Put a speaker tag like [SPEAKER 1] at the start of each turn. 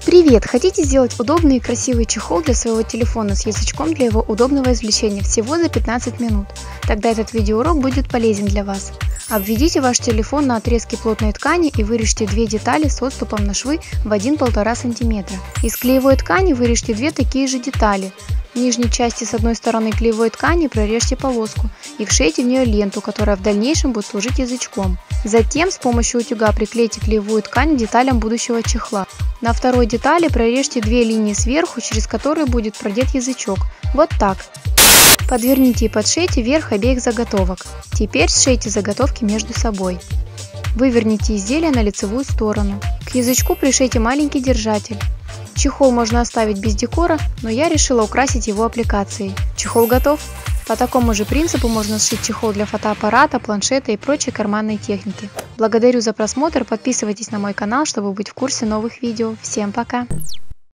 [SPEAKER 1] Привет! Хотите сделать удобный и красивый чехол для своего телефона с язычком для его удобного извлечения всего за 15 минут? Тогда этот видеоурок будет полезен для вас. Обведите ваш телефон на отрезке плотной ткани и вырежьте две детали с отступом на швы в 1–1,5 см. Из клеевой ткани вырежьте две такие же детали. В нижней части с одной стороны клеевой ткани прорежьте полоску и вшейте в нее ленту, которая в дальнейшем будет служить язычком. Затем с помощью утюга приклейте клеевую ткань к деталям будущего чехла. На второй детали прорежьте две линии сверху, через которые будет продет язычок. Вот так. Подверните и подшейте верх обеих заготовок. Теперь сшейте заготовки между собой. Выверните изделие на лицевую сторону. К язычку пришейте маленький держатель. Чехол можно оставить без декора, но я решила украсить его аппликацией. Чехол готов. По такому же принципу можно сшить чехол для фотоаппарата, планшета и прочей карманной техники. Благодарю за просмотр, подписывайтесь на мой канал, чтобы быть в курсе новых видео. Всем пока!